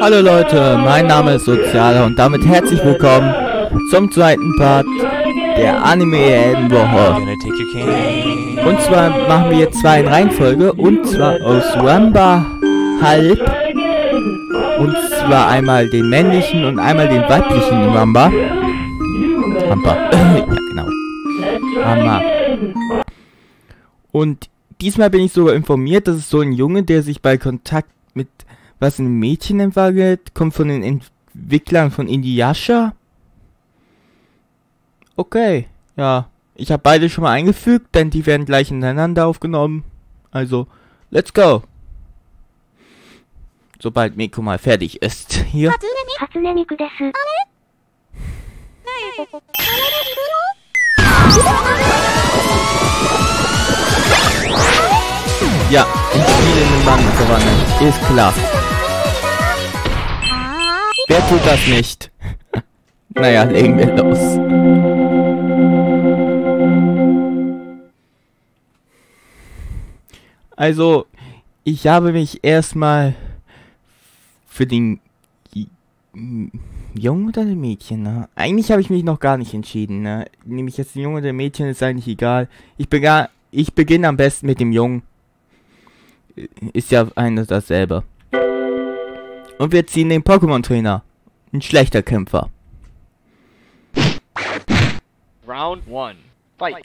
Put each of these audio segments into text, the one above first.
Hallo Leute, mein Name ist Sozialer und damit herzlich willkommen zum zweiten Part der Anime-Heldenwoche. Und zwar machen wir jetzt zwei in Reihenfolge, und zwar aus Wamba Halb. Und zwar einmal den männlichen und einmal den weiblichen Wamba. Ja, genau. Hammer. Und diesmal bin ich sogar informiert, dass es so ein Junge, der sich bei Kontakt mit was ein Mädchen entwickelt, kommt von den Entwicklern von Inuyasha. Okay, ja. Ich habe beide schon mal eingefügt, denn die werden gleich hintereinander aufgenommen. Also, let's go. Sobald Miko mal fertig ist. Hier. Ja, ich spiele in den Mann verwandeln. Ist klar. Wer tut das nicht? Naja, legen wir los. Also, ich habe mich erstmal für den Jungen oder den Mädchen, ne? Eigentlich habe ich mich noch gar nicht entschieden, ne? Nehme ich jetzt den Jungen oder den Mädchen, ist eigentlich egal. Ich beginne am besten mit dem Jungen. Ist ja eine dasselbe. Und wir ziehen den Pokémon-Trainer. Ein schlechter Kämpfer. Round 1. Fight.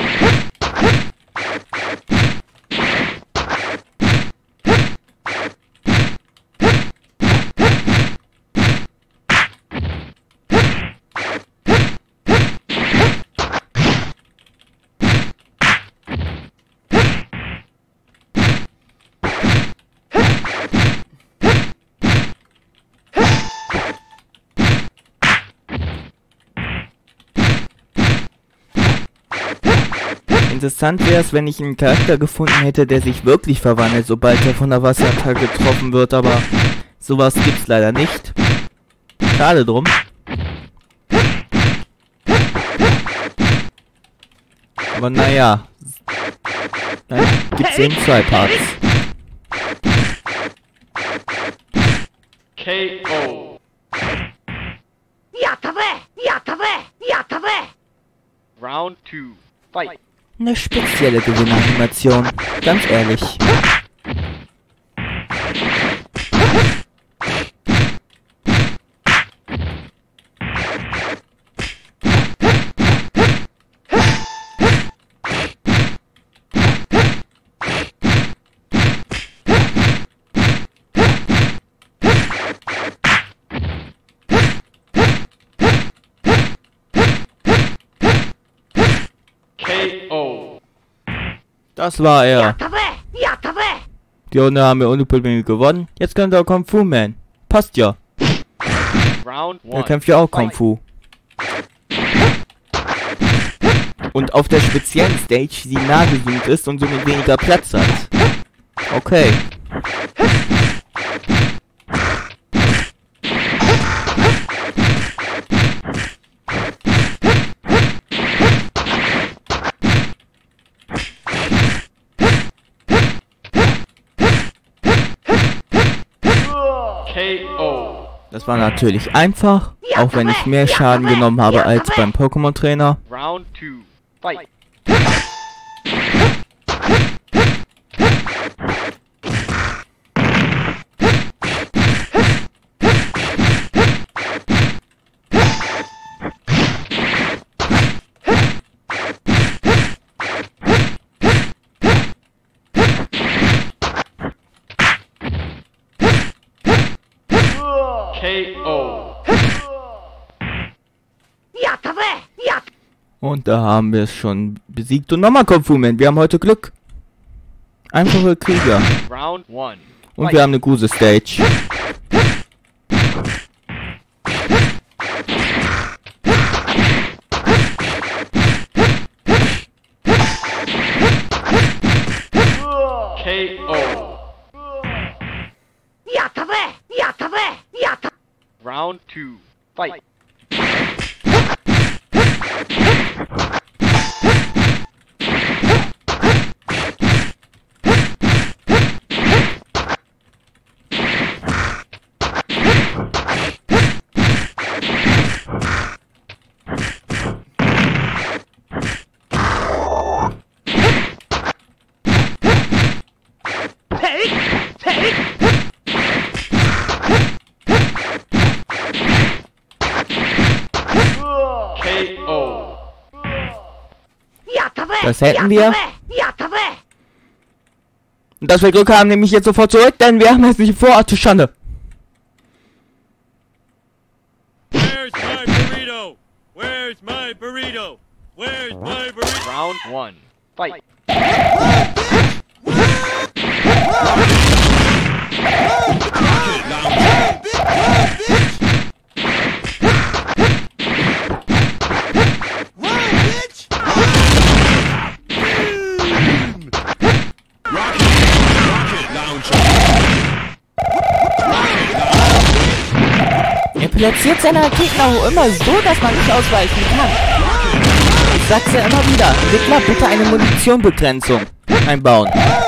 Interessant wäre es, wenn ich einen Charakter gefunden hätte, der sich wirklich verwandelt, sobald er von der Wasserattacke getroffen wird, aber sowas gibt's leider nicht. Schade drum. Aber naja, dann gibt's eben zwei Parts. KO. Round 2. Fight. Eine spezielle Gewinnanimation, ganz ehrlich. KO. Das war er. Die Runde haben wir ohne Probleme gewonnen. Jetzt kommt der Kung Fu Man. Passt ja. Round 1. Er kämpft ja auch Kung Fu. Und auf der speziellen Stage, die nah gezoomt ist und somit weniger Platz hat. Okay. KO. Das war natürlich einfach, auch wenn ich mehr Schaden genommen habe als beim Pokémon-Trainer. Round 2. Fight. KO. Und da haben wir es schon besiegt. Und nochmal Kung Fu Man, wir haben heute Glück. Einfache Krieger. Round 1. Und wir haben eine gute Stage. KO. Round 2. Fight. KO. Das hätten wir. Und dass wir Glück haben, nehme ich jetzt sofort zurück, denn wir haben jetzt nicht vor. Ach du Schande. Where's my burrito? Where's my burrito? Where's my burrito? Round 1. Fight. Er platziert seine Raketen auch immer so, dass man nicht ausweichen kann. Ich sag's ja immer wieder. Entwickler, bitte eine Munitionbegrenzung einbauen.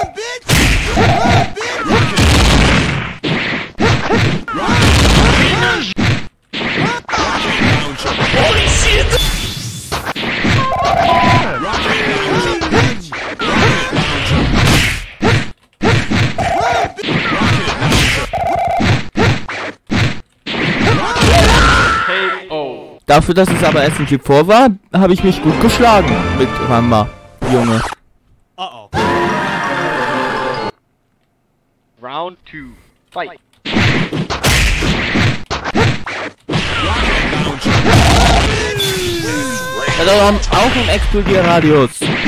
KO. Dafür, dass es aber erst ein G4 war, habe ich mich gut geschlagen mit Ramma, Junge. Uh-oh. Round 2. Fight. Er hat auch einen Explodierradius.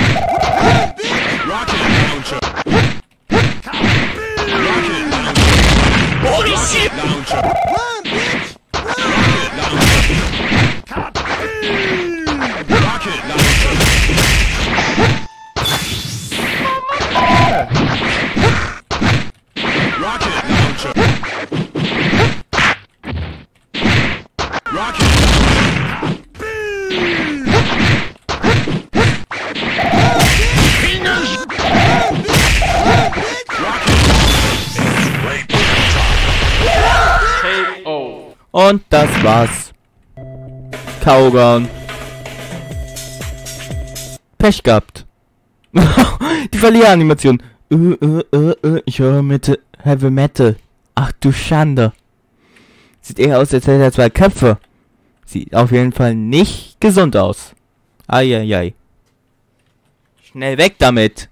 KO. Und das war's. Kaugan. Pech gehabt. Die Verliereranimation. Ich höre mit Heavy Metal. Ach du Schande. Sieht eher aus, als hätte er 2 Köpfe. Sieht auf jeden Fall nicht gesund aus. Eieiei. Schnell weg damit.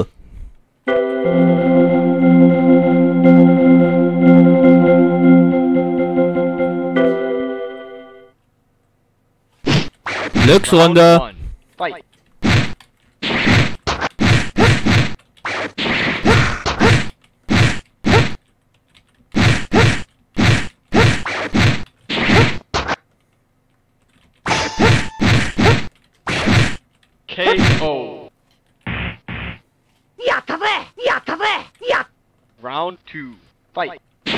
Glücksrunde. Round 1. Fight. KO. Round 2. Fight.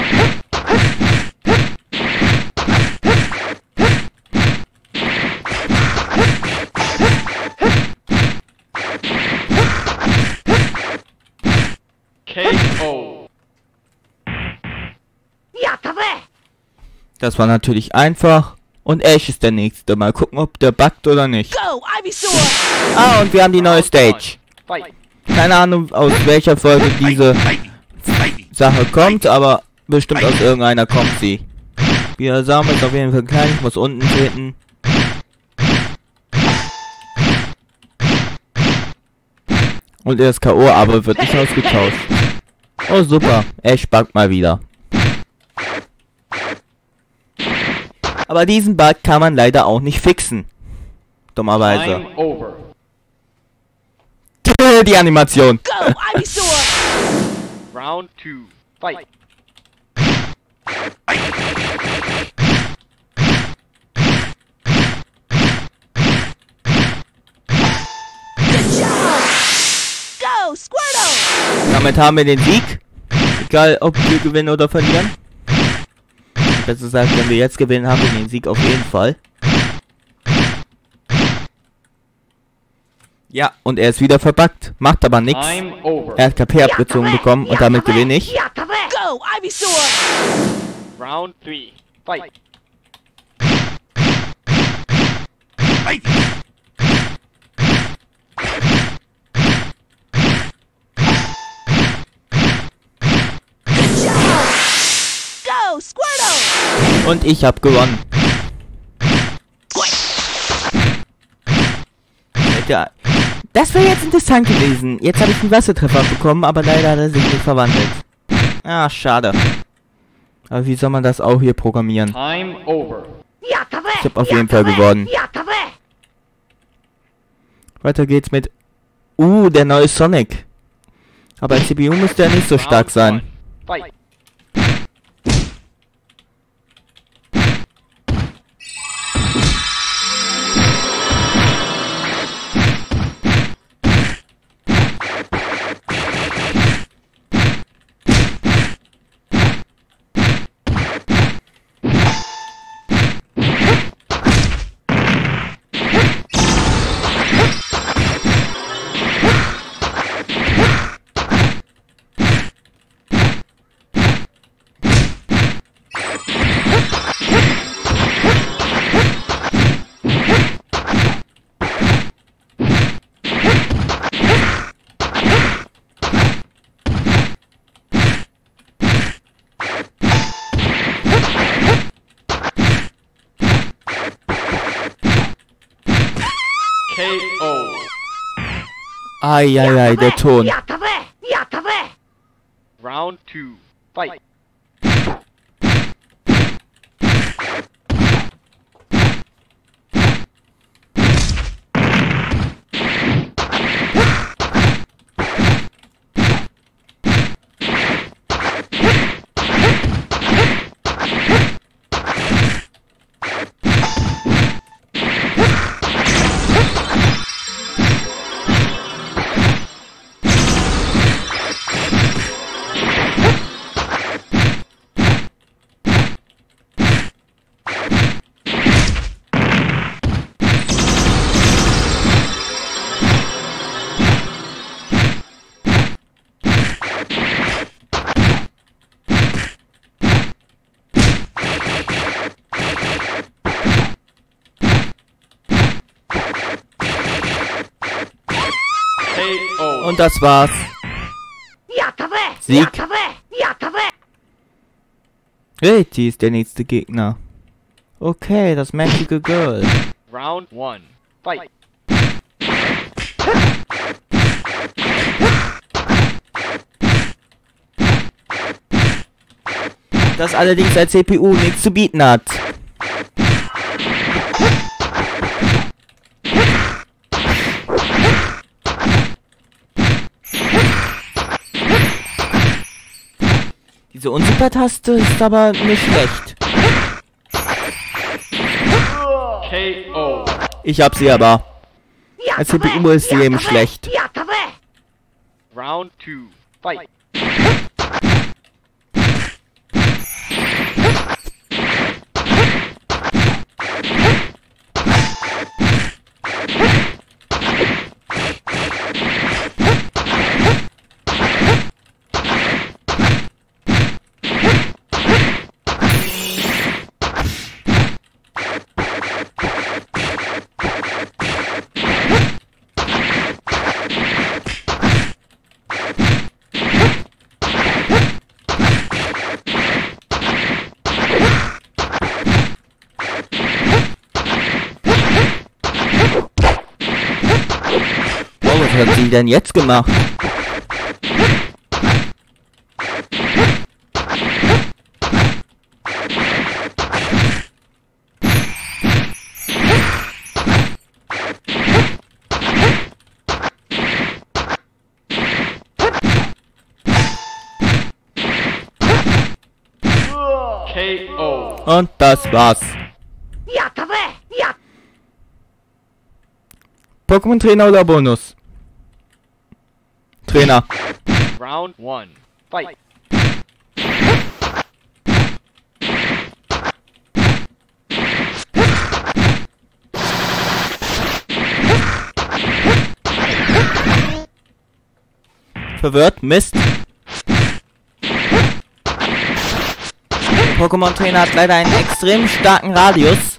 KO. Das war natürlich einfach. Und Ash ist der nächste. Mal gucken, ob der buggt oder nicht. Ah, und wir haben die neue Stage. Fight. Keine Ahnung, aus welcher Folge diese Sache kommt, aber bestimmt aus irgendeiner kommt sie. Wir sagen jetzt auf jeden Fall klein, ich muss unten treten. Und er ist K.O., aber wird nicht ausgetauscht. Oh super, Ash buggt mal wieder. Aber diesen Bug kann man leider auch nicht fixen. Dummerweise. Time over. Die Animation. Round 2. Fight. Damit haben wir den Sieg. Egal, ob wir gewinnen oder verlieren. Besser gesagt, wenn wir jetzt gewinnen, haben wir den Sieg auf jeden Fall. Ja, und er ist wieder verbuggt. Macht aber nichts. Time over. Er hat KP abgezogen bekommen und damit gewinne ich. Round 3. Fight. Squirtle! Und ich habe gewonnen. Ja, das wäre jetzt interessant gewesen. Jetzt habe ich einen Wassertreffer bekommen, aber leider hat er sich nicht verwandelt. Ah, schade. Aber wie soll man das auch hier programmieren? Time over. Ich habe auf jeden Fall gewonnen. Weiter geht's mit... der neue Sonic. Aber als CPU müsste er nicht so stark sein. Fight. KO. Eieiei, der Ton. Round 2. Fight. KO. Und das war's. Sieg. Reti ist der nächste Gegner. Okay, das Magical Girl. Round 1. Fight. Das allerdings als CPU nichts zu bieten hat. Diese Unsichtbar-Taste ist aber nicht schlecht. KO. Ich hab sie aber. Als CPU ist sie eben schlecht. Round 2. Fight. Was hat sie denn jetzt gemacht? KO. Und das war's. Pokémon Trainer oder Bonus? Trainer. Round 1. Fight. Verwirrt, Mist. Pokémon Trainer hat leider einen extrem starken Radius.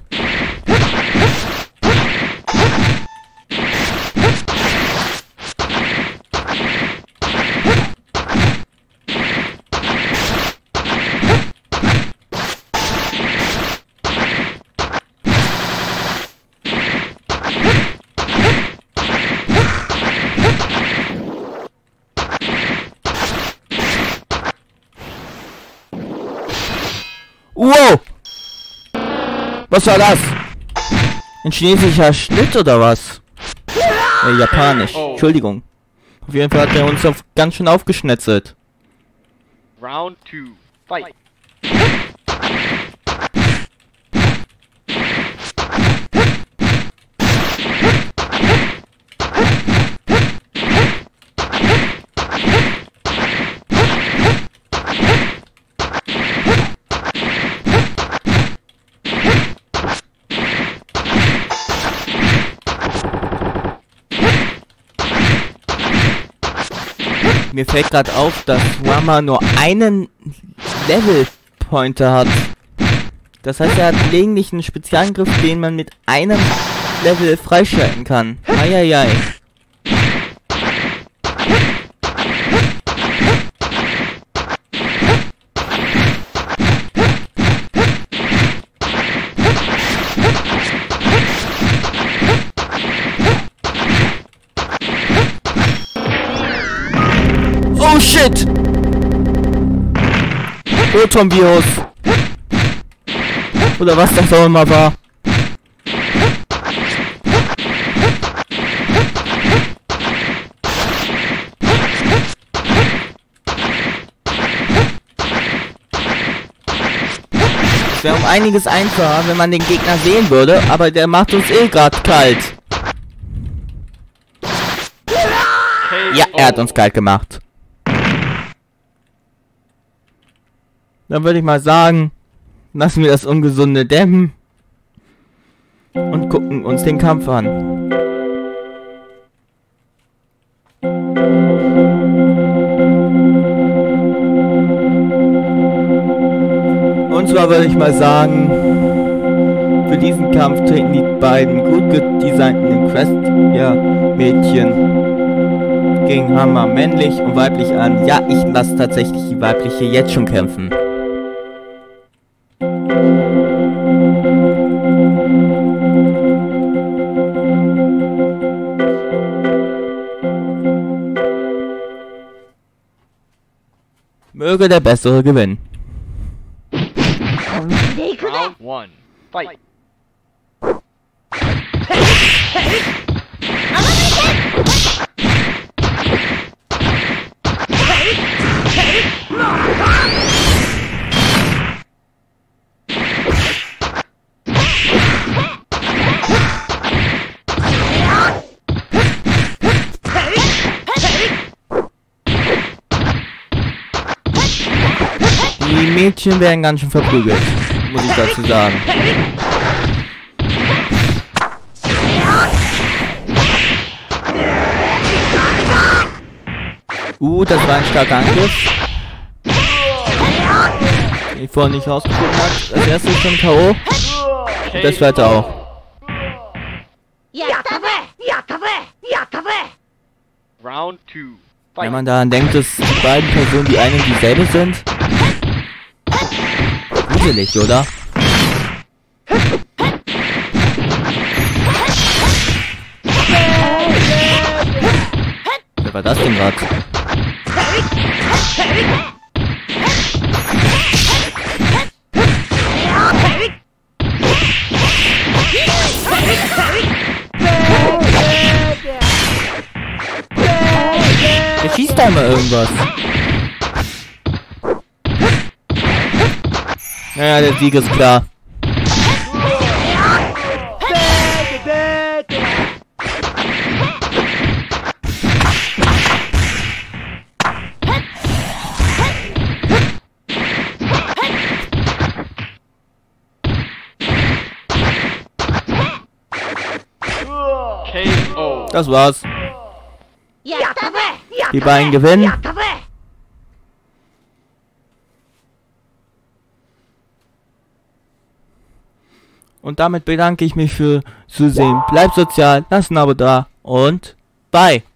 Wow! Was war das? Ein chinesischer Schnitt oder was? Japanisch. Entschuldigung. Auf jeden Fall hat er uns ganz schön aufgeschnetzelt. Round 2. Fight. Mir fällt gerade auf, dass Wama nur einen Level-Pointer hat. Das heißt, er hat gelegentlich einen Spezialangriff, den man mit einem Level freischalten kann. Eieiei. Oh shit! Proton-Virus! Oder was das auch immer war. Es wäre um einiges einfacher, wenn man den Gegner sehen würde, aber der macht uns eh gerade kalt. Ja, er hat uns kalt gemacht. Dann würde ich mal sagen, lassen wir das Ungesunde dämmen und gucken uns den Kampf an. Und zwar würde ich mal sagen, für diesen Kampf treten die beiden gut gedesignten Quest-Mädchen gegen Hammer männlich und weiblich an. Ja, ich lasse tatsächlich die weibliche jetzt schon kämpfen. Möge der Bessere gewinnen. Round 1. Fight. Die Mädchen werden ganz schön verprügelt, muss ich dazu sagen. Das war ein starker Angriff. Den ich vorhin nicht rausgefunden habe. Das erste ist schon K.O. Und das zweite auch. Round 2. Wenn man daran denkt, dass die beiden Personen die eine und dieselbe sind. Gruselig, oder? Wer war das denn gerade? Der schießt da immer irgendwas. Naja, der Sieg ist klar. KO. Das war's. Die beiden gewinnen. Und damit bedanke ich mich für Zusehen. Bleibt sozial, lasst ein Abo da und bye.